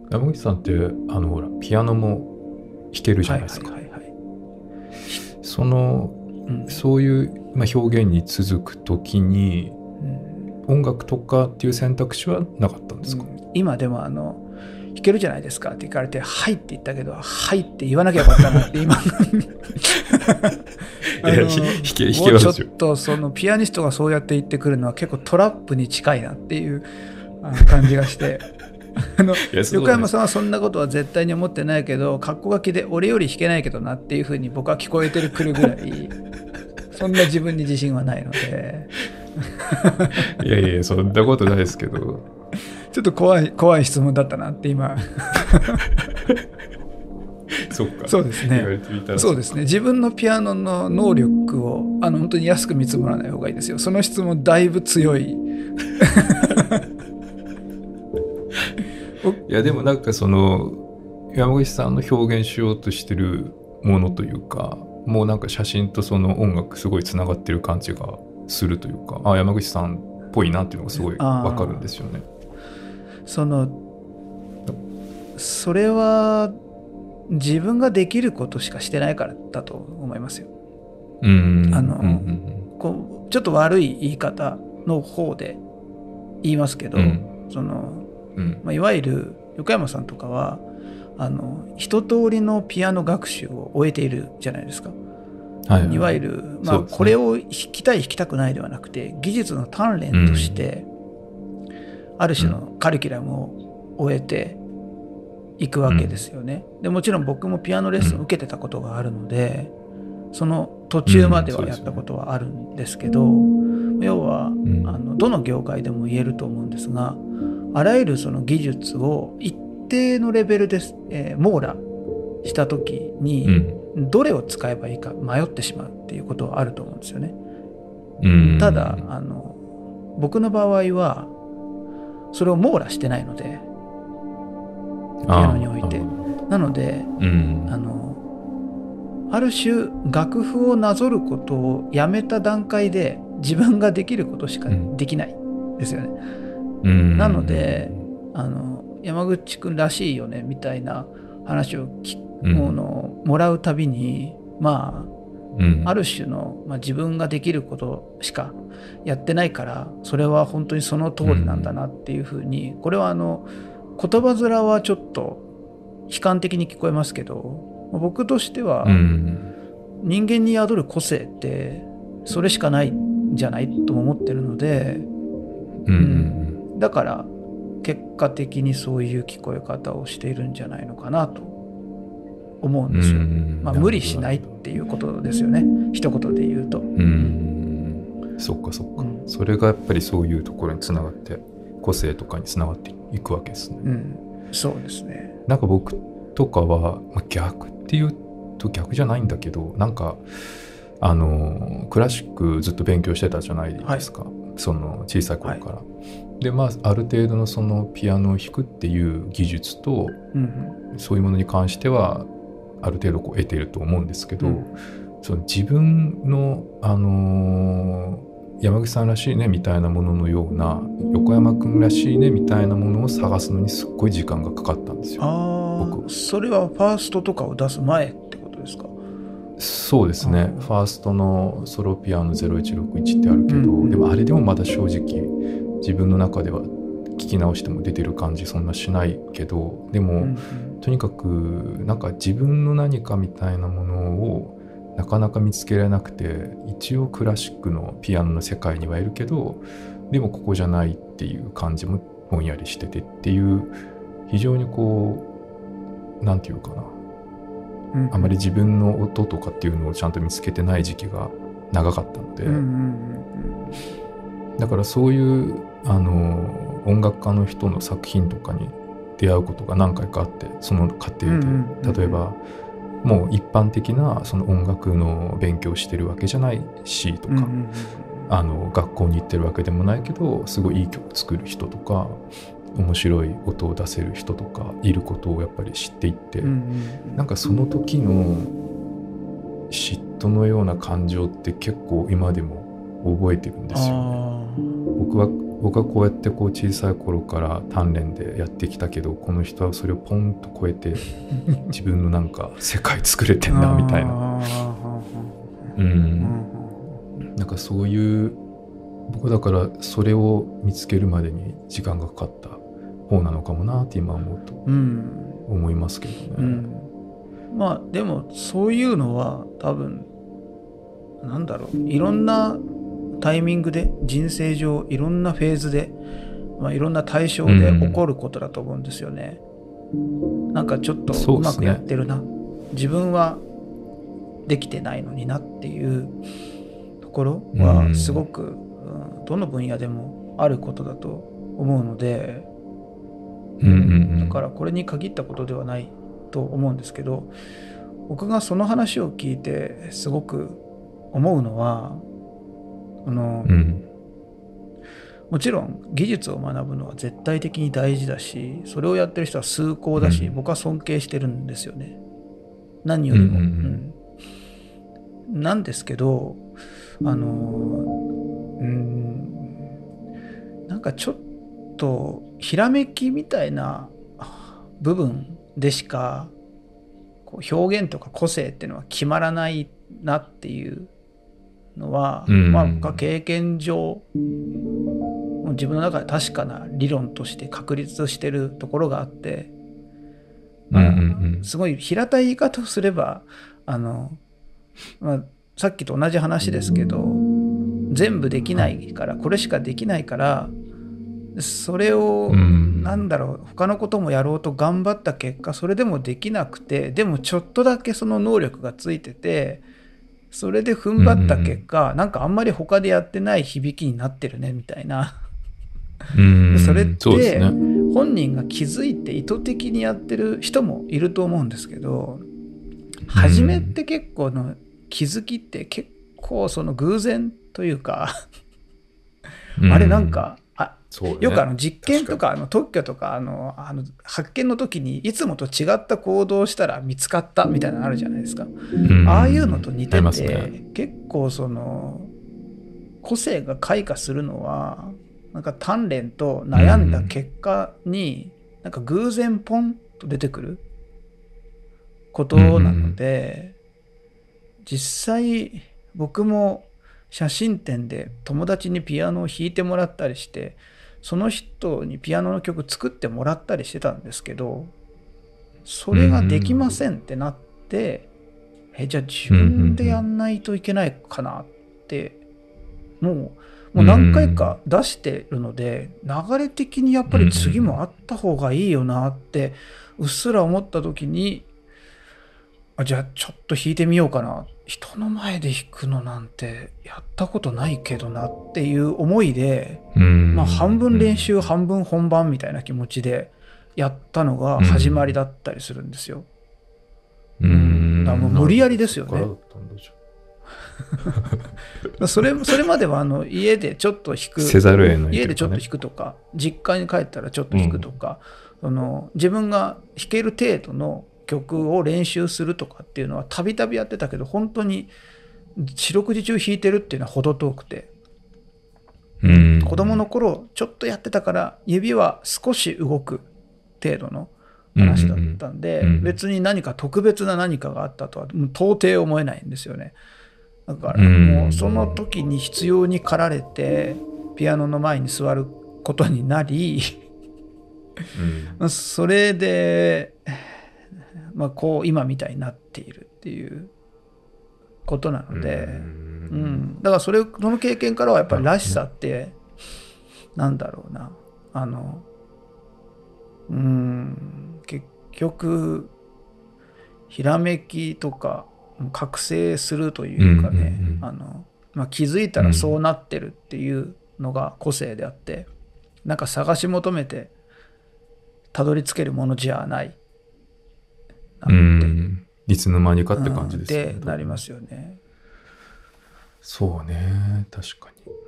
山口さんってほらピアノも弾けるじゃないですか。その、そういう、表現に続くときに、音楽とかっていう選択肢はなかったんですか？ 今でも弾けるじゃないですかって聞かれて、はいって言ったけど、はいって言わなきゃよかったなって今弾けますよ。 ちょっとそのピアニストがそうやって言ってくるのは結構トラップに近いなっていう感じがして横山さんはそんなことは絶対に思ってないけど、格好書きで俺より弾けないけどなっていうふうに僕は聞こえてくるぐらいそんな自分に自信はないのでいやいや、そんなことないですけどちょっと怖い質問だったなって今そっか。 そうですね。 言われてみたらそうですね。自分のピアノの能力を本当に安く見積もらない方がいいですよ。その質問だいぶ強い。 いやでもなんかその山口さんの表現しようとしてるものというか、もうなんか写真とその音楽すごいつながってる感じがするというか、山口さんっぽいなっていうのがすごいわかるんですよね。 それは自分ができることしかしてないからだと思いますよ。ちょっと悪い言い方の方で言いますけど、いわゆる横山さんとかは一通りのピアノ学習を終えているじゃないですか。いわゆる、これを弾きたい弾きたくないではなくて、技術の鍛錬としてある種のカリキュラムを終えていくわけですよね。でもちろん僕もピアノレッスンを受けてたことがあるので、その途中まではやったことはあるんですけど、要はどの業界でも言えると思うんですが、あらゆるその技術を一定のレベルで、網羅した時に、どれを使えばいいか迷ってしまうっていうことはあると思うんですよね。ただ僕の場合はそれを網羅してないので、ピアノにおいて。なので、ある種楽譜をなぞることをやめた段階で自分ができることしかできないですよね。なので山口くんらしいよねみたいな話をもらうたびに、ある種の、自分ができることしかやってないから、それは本当にその通りなんだなっていうふうに、これは言葉面はちょっと悲観的に聞こえますけど、僕としては人間に宿る個性ってそれしかないんじゃないとも思ってるので、だから結果的にそういう聞こえ方をしているんじゃないのかなと思うんですよ。無理しないっていうことですよね、一言で言うと。 そっかそっか、それがやっぱりそういうところにつながって個性とかにつながっていくわけですね。 そうですね。 なんか僕とかは、逆っていうと逆じゃないんだけど、なんかクラシックずっと勉強してたじゃないですか、その小さい頃から。である程度のそのピアノを弾くっていう技術と、そういうものに関してはある程度得ていると思うんですけど、その自分の山口さんらしいねみたいなもののような、横山くんらしいねみたいなものを探すのにすっごい時間がかかったんですよ。僕それはファーストとかを出す前ってことですか？ そうですね。ファーストのソロピアノ0161ってあるけど、でもあれでもまだ正直自分の中では聞き直しても出てる感じそんなしないけど、でも、とにかくなんか自分の何かみたいなものをなかなか見つけられなくて、一応クラシックのピアノの世界にはいるけど、でもここじゃないっていう感じもぼんやりしててっていう、非常になんていうかな、あまり自分の音とかっていうのをちゃんと見つけてない時期が長かったので、だからそういう音楽家の人の作品とかに出会うことが何回かあって、その過程で、例えばもう一般的なその音楽の勉強してるわけじゃないしとか、学校に行ってるわけでもないけど、すごいいい曲作る人とか面白い音を出せる人とかいることをやっぱり知っていって、なんかその時の嫉妬のような感情って結構今でも覚えてるんですよね。僕は僕はこうやってこう小さい頃から鍛錬でやってきたけど、この人はそれをポンと超えて自分のなんか世界作れてんなみたいななんかそういう僕だからそれを見つけるまでに時間がかかった方なのかもなって今思うと思いますけどね、 まあでもそういうのは多分なんだろう、いろんなタイミングで人生上いろんなフェーズで、まあ、いろんな対象で起こることだと思うんですよね。なんかちょっとうまくやってるな、自分はできてないのになっていうところはすごく、どの分野でもあることだと思うので、だからこれに限ったことではないと思うんですけど、僕がその話を聞いてすごく思うのはもちろん技術を学ぶのは絶対的に大事だし、それをやってる人は崇高だし、僕は尊敬してるんですよね、何よりも、なんですけどなんかちょっとひらめきみたいな部分でしかこう表現とか個性っていうのは決まらないなっていうのは、まあ経験上自分の中で確かな理論として確立してるところがあって、すごい平たい言い方をすればさっきと同じ話ですけど、全部できないから、これしかできないから、それをなんだろう、他のこともやろうと頑張った結果それでもできなくて、でもちょっとだけその能力がついてて、それで踏ん張った結果、なんかあんまり他でやってない響きになってるねみたいなそれって本人が気づいて意図的にやってる人もいると思うんですけど、初めって結構の気づきって結構その偶然というかあれなんかよく実験とか特許とか発見の時にいつもと違った行動をしたら見つかったみたいなのあるじゃないですか。ああいうのと似てて、結構その個性が開花するのはなんか鍛錬と悩んだ結果になんか偶然ポンと出てくることなので、実際僕も写真展で友達にピアノを弾いてもらったりして、その人にピアノの曲作ってもらったりしてたんですけど、それができませんってなって、じゃあ自分でやんないといけないかなって、もう何回か出してるので、流れ的にやっぱり次もあった方がいいよなってうっすら思った時に、じゃあちょっと弾いてみようかな、人の前で弾くのなんてやったことないけどなっていう思いで、半分練習半分本番みたいな気持ちでやったのが始まりだったりするんですよ。だからもう無理やりですよね。それまでは家でちょっと弾く、家でちょっと弾くとか、実家に帰ったらちょっと弾くとか、自分が弾ける程度の曲を練習するとかっていうのはたびたびやってたけど、本当に四六時中弾いてるっていうのは程遠くて、子供の頃ちょっとやってたから指は少し動く程度の話だったんで、別に何か特別な何かがあったとは到底思えないんですよね。だからもうその時に必要に駆られてピアノの前に座ることになりそれでこう今みたいになっているっていうことなので、だからその経験からはやっぱりらしさってなんだろうな、結局ひらめきとか覚醒するというかね、気づいたらそうなってるっていうのが個性であって、なんか探し求めてたどり着けるものじゃないいつの間にかって感じですよね。 ってなりますよね。 そうね、確かに。